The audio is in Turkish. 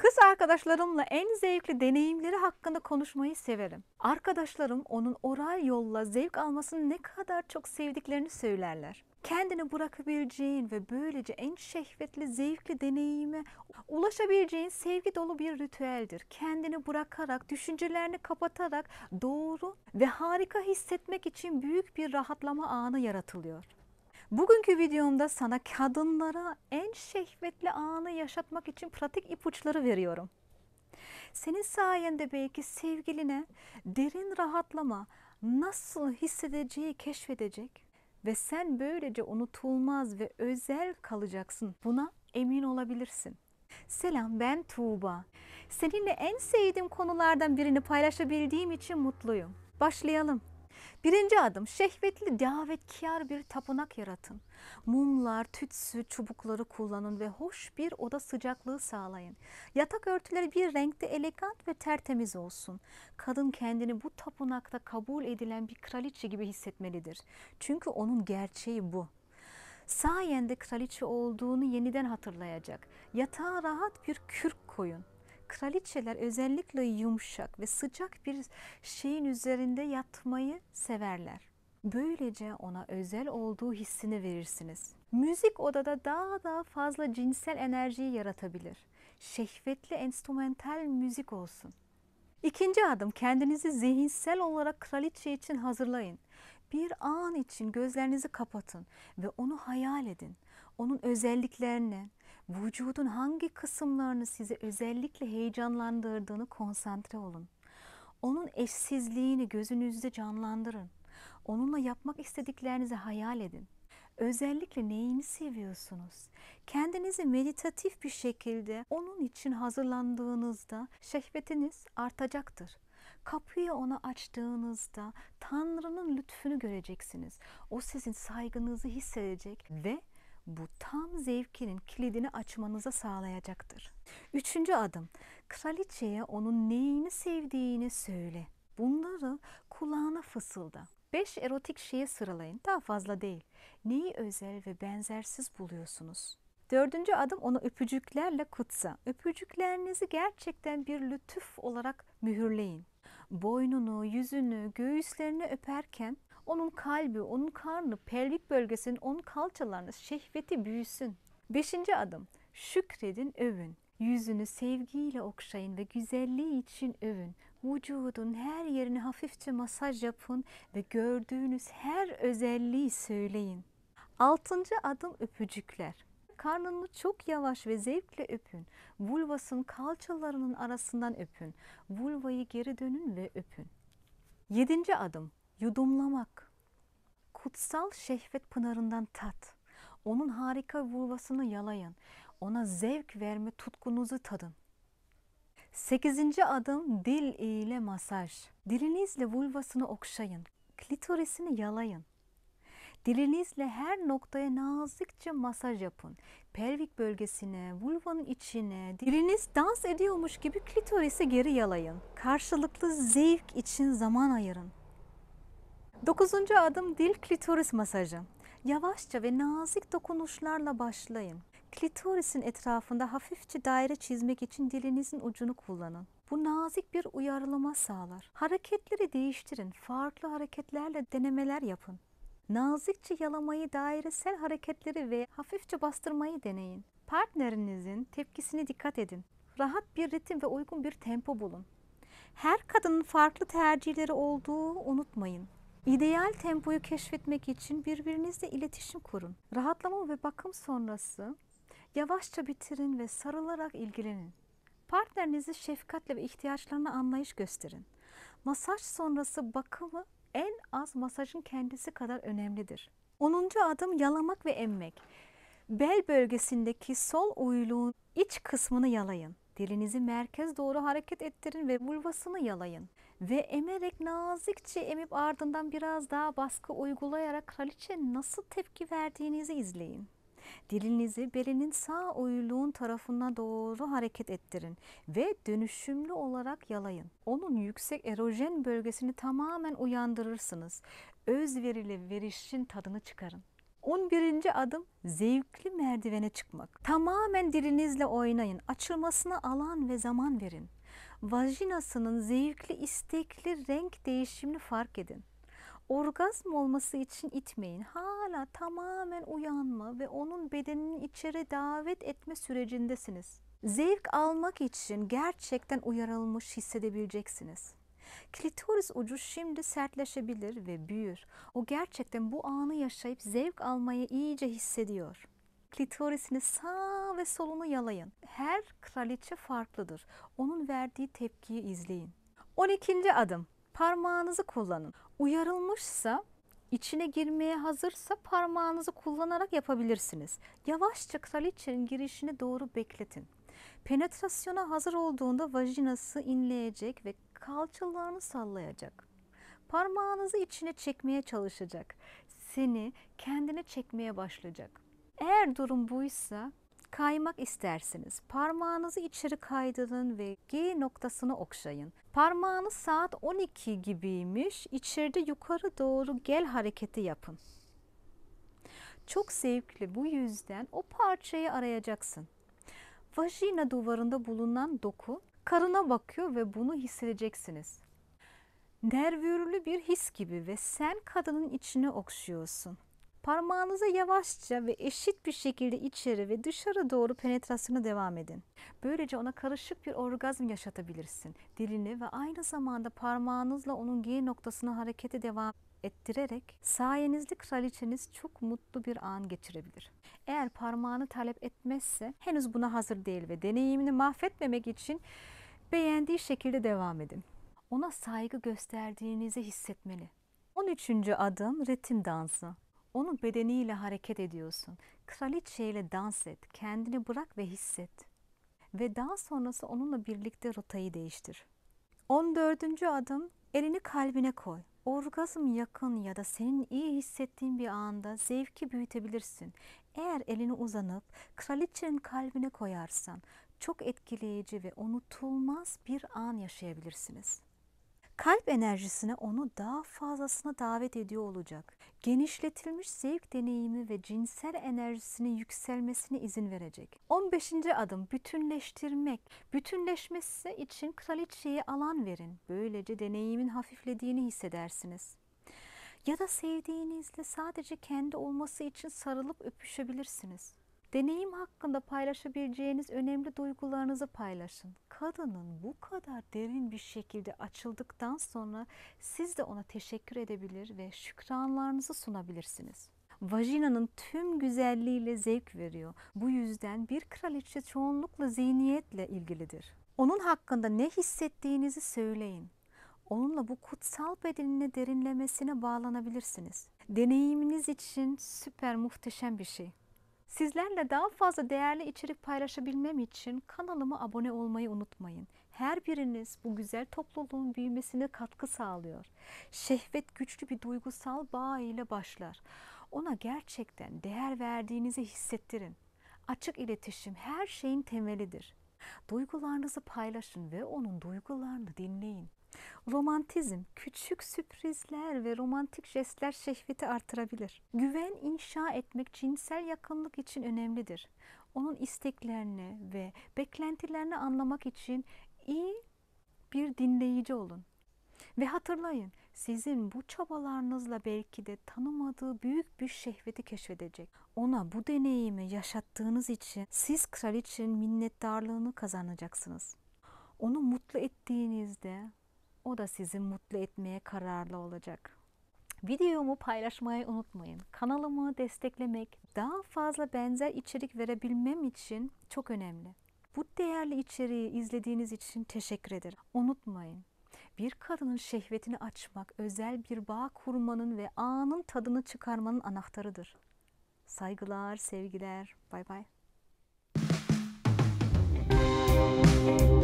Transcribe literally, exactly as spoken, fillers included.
Kız arkadaşlarımla en zevkli deneyimleri hakkında konuşmayı severim. Arkadaşlarım onun oral yolla zevk almasını ne kadar çok sevdiklerini söylerler. Kendini bırakabileceğin ve böylece en şehvetli, zevkli deneyime ulaşabileceğin sevgi dolu bir ritüeldir. Kendini bırakarak, düşüncelerini kapatarak doğru ve harika hissetmek için büyük bir rahatlama anı yaratılıyor. Bugünkü videomda sana kadınlara en şehvetli anı yaşatmak için pratik ipuçları veriyorum. Senin sayende belki sevgiline derin rahatlama nasıl hissedeceği keşfedecek ve sen böylece unutulmaz ve özel kalacaksın. Buna emin olabilirsin. Selam, ben Tuğba. Seninle en sevdiğim konulardan birini paylaşabildiğim için mutluyum. Başlayalım. Birinci adım, şehvetli, davetkar bir tapınak yaratın. Mumlar, tütsü, çubukları kullanın ve hoş bir oda sıcaklığı sağlayın. Yatak örtüleri bir renkte elegant ve tertemiz olsun. Kadın kendini bu tapınakta kabul edilen bir kraliçe gibi hissetmelidir. Çünkü onun gerçeği bu. Sayende kraliçe olduğunu yeniden hatırlayacak. Yatağa rahat bir kürk koyun. Kraliçeler özellikle yumuşak ve sıcak bir şeyin üzerinde yatmayı severler. Böylece ona özel olduğu hissini verirsiniz. Müzik odada daha daha fazla cinsel enerjiyi yaratabilir. Şehvetli enstrümantal müzik olsun. İkinci adım, kendinizi zihinsel olarak kraliçe için hazırlayın. Bir an için gözlerinizi kapatın ve onu hayal edin. Onun özelliklerini, vücudun hangi kısımlarını sizi özellikle heyecanlandırdığını konsantre olun. Onun eşsizliğini gözünüzde canlandırın. Onunla yapmak istediklerinizi hayal edin. Özellikle neyini seviyorsunuz? Kendinizi meditatif bir şekilde onun için hazırlandığınızda şehvetiniz artacaktır. Kapıyı ona açtığınızda Tanrı'nın lütfunu göreceksiniz. O sizin saygınızı hissedecek ve bu tam zevkinin kilidini açmanıza sağlayacaktır. Üçüncü adım, kraliçeye onun neyini sevdiğini söyle. Bunları kulağına fısılda. Beş erotik şeyi sıralayın, daha fazla değil. Neyi özel ve benzersiz buluyorsunuz? Dördüncü adım, onu öpücüklerle kutsa. Öpücüklerinizi gerçekten bir lütuf olarak mühürleyin. Boynunu, yüzünü, göğüslerini öperken onun kalbi, onun karnı, pelvik bölgesinin, onun kalçalarını, şehveti büyüsün. Beşinci adım, şükredin, övün. Yüzünü sevgiyle okşayın ve güzelliği için övün. Vücudun her yerini hafifçe masaj yapın ve gördüğünüz her özelliği söyleyin. Altıncı adım, öpücükler. Karnını çok yavaş ve zevkle öpün. Vulvasının kalçalarının arasından öpün. Vulvayı geri dönün ve öpün. Yedinci adım, yudumlamak. Kutsal şehvet pınarından tat. Onun harika vulvasını yalayın. Ona zevk verme tutkunuzu tadın. Sekizinci adım, dil ile masaj. Dilinizle vulvasını okşayın. Klitorisini yalayın. Dilinizle her noktaya nazikçe masaj yapın. Pelvik bölgesine, vulvanın içine, diliniz dans ediyormuş gibi klitorisi geri yalayın. Karşılıklı zevk için zaman ayırın. Dokuzuncu adım, dil klitoris masajı. Yavaşça ve nazik dokunuşlarla başlayın. Klitorisin etrafında hafifçe daire çizmek için dilinizin ucunu kullanın. Bu nazik bir uyarlama sağlar. Hareketleri değiştirin. Farklı hareketlerle denemeler yapın. Nazikçe yalamayı, dairesel hareketleri ve hafifçe bastırmayı deneyin. Partnerinizin tepkisine dikkat edin. Rahat bir ritim ve uygun bir tempo bulun. Her kadının farklı tercihleri olduğu unutmayın. İdeal tempoyu keşfetmek için birbirinizle iletişim kurun. Rahatlama ve bakım sonrası yavaşça bitirin ve sarılarak ilgilenin. Partnerinizi şefkatle ve ihtiyaçlarına anlayış gösterin. Masaj sonrası bakımı en az masajın kendisi kadar önemlidir. onuncu adım, yalamak ve emmek. Bel bölgesindeki sol uyluğun iç kısmını yalayın. Dilinizi merkez doğru hareket ettirin ve vulvasını yalayın. Ve emerek nazikçe emip ardından biraz daha baskı uygulayarak kraliçe nasıl tepki verdiğinizi izleyin. Dilinizi belinin sağ uyluğun tarafına doğru hareket ettirin ve dönüşümlü olarak yalayın. Onun yüksek erojen bölgesini tamamen uyandırırsınız. Özverili verişin tadını çıkarın. on birinci adım zevkli merdivene çıkmak. Tamamen dilinizle oynayın. Açılmasına alan ve zaman verin. Vajinasının zevkli, istekli renk değişimini fark edin. Orgazm olması için itmeyin. Hala tamamen uyanma ve onun bedenini içeri davet etme sürecindesiniz. Zevk almak için gerçekten uyarılmış hissedebileceksiniz. Klitoris ucu şimdi sertleşebilir ve büyür. O gerçekten bu anı yaşayıp zevk almayı iyice hissediyor. Klitorisini sağ ve solunu yalayın. Her kraliçe farklıdır. Onun verdiği tepkiyi izleyin. on ikinci adım. Parmağınızı kullanın. Uyarılmışsa, içine girmeye hazırsa parmağınızı kullanarak yapabilirsiniz. Yavaşça kraliçenin girişine doğru bekletin. Penetrasyona hazır olduğunda vajinası inleyecek ve kalçalarını sallayacak. Parmağınızı içine çekmeye çalışacak. Seni kendine çekmeye başlayacak. Eğer durum buysa kaymak istersiniz. Parmağınızı içeri kaydırın ve G noktasını okşayın. Parmağınız saat on iki gibiymiş. İçeride yukarı doğru gel hareketi yapın. Çok zevkli, bu yüzden o parçayı arayacaksın. Vajina duvarında bulunan doku karına bakıyor ve bunu hissedeceksiniz. Nervürlü bir his gibi ve sen kadının içine okşuyorsun. Parmağınıza yavaşça ve eşit bir şekilde içeri ve dışarı doğru penetrasyona devam edin. Böylece ona karışık bir orgazm yaşatabilirsin. Dilini ve aynı zamanda parmağınızla onun G noktasına harekete devam ettirerek sayenizde kraliçeniz çok mutlu bir an geçirebilir. Eğer parmağını talep etmezse henüz buna hazır değil ve deneyimini mahvetmemek için beğendiği şekilde devam edin. Ona saygı gösterdiğinizi hissetmeli. on üçüncü adım ritim dansı. Onun bedeniyle hareket ediyorsun. Kraliçeyle dans et. Kendini bırak ve hisset. Ve daha sonrası onunla birlikte rotayı değiştir. on dördüncü adım elini kalbine koy. Orgazm yakın ya da senin iyi hissettiğin bir anda zevki büyütebilirsin. Eğer elini uzanıp kraliçenin kalbine koyarsan çok etkileyici ve unutulmaz bir an yaşayabilirsiniz. Kalp enerjisine onu daha fazlasına davet ediyor olacak. Genişletilmiş zevk deneyimi ve cinsel enerjisinin yükselmesine izin verecek. on beşinci adım bütünleştirmek. Bütünleşmesi için kraliçeye alan verin. Böylece deneyimin hafiflediğini hissedersiniz. Ya da sevdiğinizle sadece kendi olması için sarılıp öpüşebilirsiniz. Deneyim hakkında paylaşabileceğiniz önemli duygularınızı paylaşın. Kadının bu kadar derin bir şekilde açıldıktan sonra siz de ona teşekkür edebilir ve şükranlarınızı sunabilirsiniz. Vajinanın tüm güzelliğiyle zevk veriyor. Bu yüzden bir kraliçe çoğunlukla zihniyetle ilgilidir. Onun hakkında ne hissettiğinizi söyleyin. Onunla bu kutsal bedenine derinlemesine bağlanabilirsiniz. Deneyiminiz için süper muhteşem bir şey. Sizlerle daha fazla değerli içerik paylaşabilmem için kanalıma abone olmayı unutmayın. Her biriniz bu güzel topluluğun büyümesine katkı sağlıyor. Şehvet güçlü bir duygusal bağ ile başlar. Ona gerçekten değer verdiğinizi hissettirin. Açık iletişim her şeyin temelidir. Duygularınızı paylaşın ve onun duygularını dinleyin. Romantizm, küçük sürprizler ve romantik jestler şehveti artırabilir. Güven inşa etmek cinsel yakınlık için önemlidir. Onun isteklerini ve beklentilerini anlamak için iyi bir dinleyici olun. Ve hatırlayın, sizin bu çabalarınızla belki de tanımadığı büyük bir şehveti keşfedecek. Ona bu deneyimi yaşattığınız için siz kraliçenin minnettarlığını kazanacaksınız. Onu mutlu ettiğinizde o da sizi mutlu etmeye kararlı olacak. Videomu paylaşmayı unutmayın. Kanalımı desteklemek, daha fazla benzer içerik verebilmem için çok önemli. Bu değerli içeriği izlediğiniz için teşekkür ederim. Unutmayın, bir kadının şehvetini açmak, özel bir bağ kurmanın ve anın tadını çıkarmanın anahtarıdır. Saygılar, sevgiler, bay bay.